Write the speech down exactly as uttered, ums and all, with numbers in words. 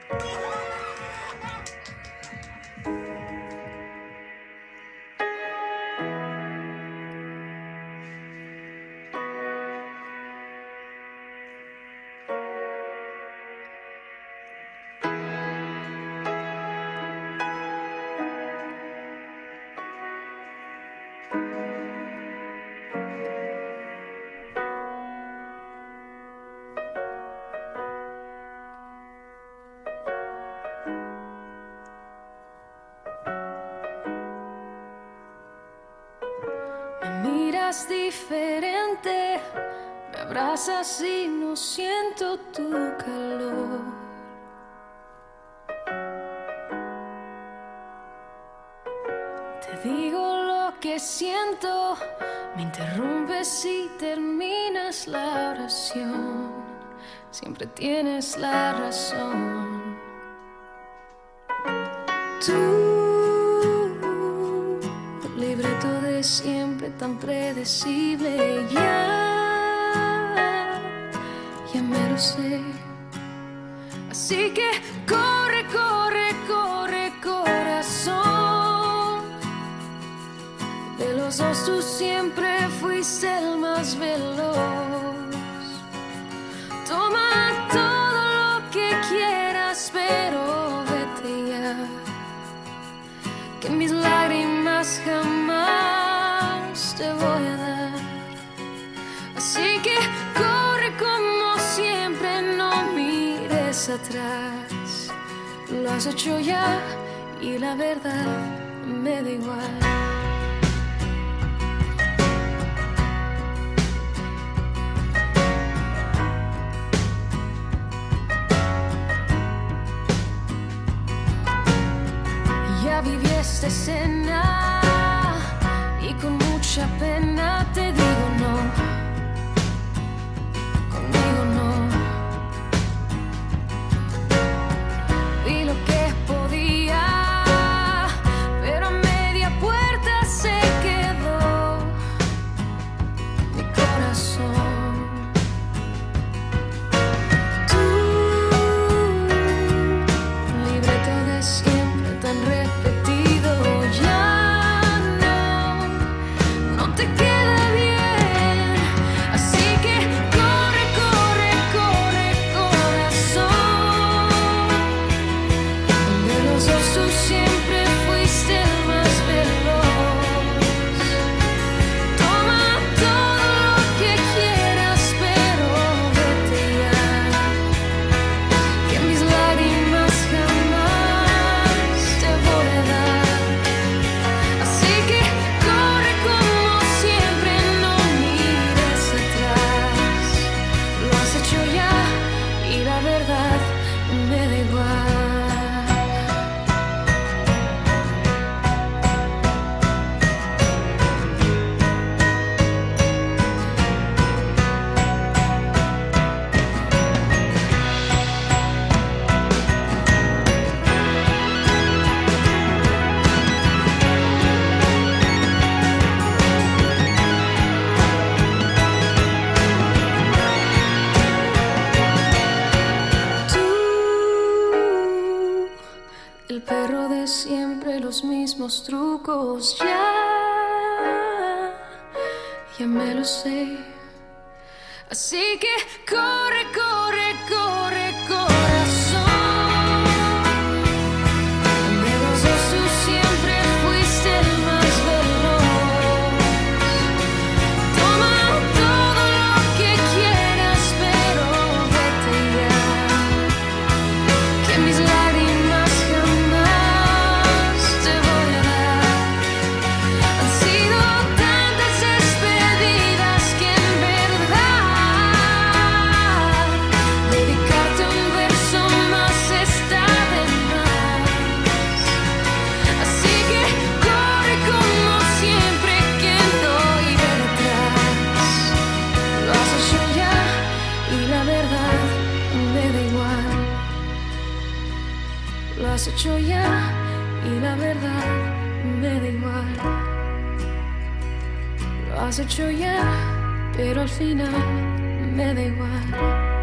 Miras diferente, me abrazas y no siento tu calor. Te digo lo que siento, me interrumpes y terminas la oración. Siempre tienes la razón. Tú, libreto de siempre tan predecible, ya, ya me lo sé. Así que corre, corre, corre, corazón. De los dos tú siempre fuiste el más veloz. Toma todo lo que quieras, pero vete ya, que mis lágrimas jamás te voy a dar. Así que corre como siempre, no mires atrás. Lo has hecho ya y la verdad me da igual. Ya viví esta escena y con mucha pena te digo no, conmigo no. Vi lo que podía, pero a media puerta se quedó mi corazón. Tú, libreto de siempre tan repetido, ya no te queda bien. Así que corre, corre, corre, corazón. De los dos tú siempre fuiste el más veloz. Toma todo lo que quieras, pero vete ya, que mis lágrimas jamás te voy a dar. Así que corre como siempre, no mires atrás. Lo has hecho ya y la verdad me da igual. Tú, el perro de siempre, los mismos trucos, ya, ya me lo sé. Así que corre, corre, corre, corazón. De los dos tú siempre fuiste el más veloz. Toma todo lo que quieras, pero vete ya, que mis lágrimas jamás te voy a dar. Han sido tantas despedidas que en verdad dedicarte un verso más está de más. Así que corre como siempre, que no iré detrás. Lo has hecho ya y la verdad me da igual. Lo has hecho ya y la verdad me da igual. Lo has hecho ya, pero al final me da igual.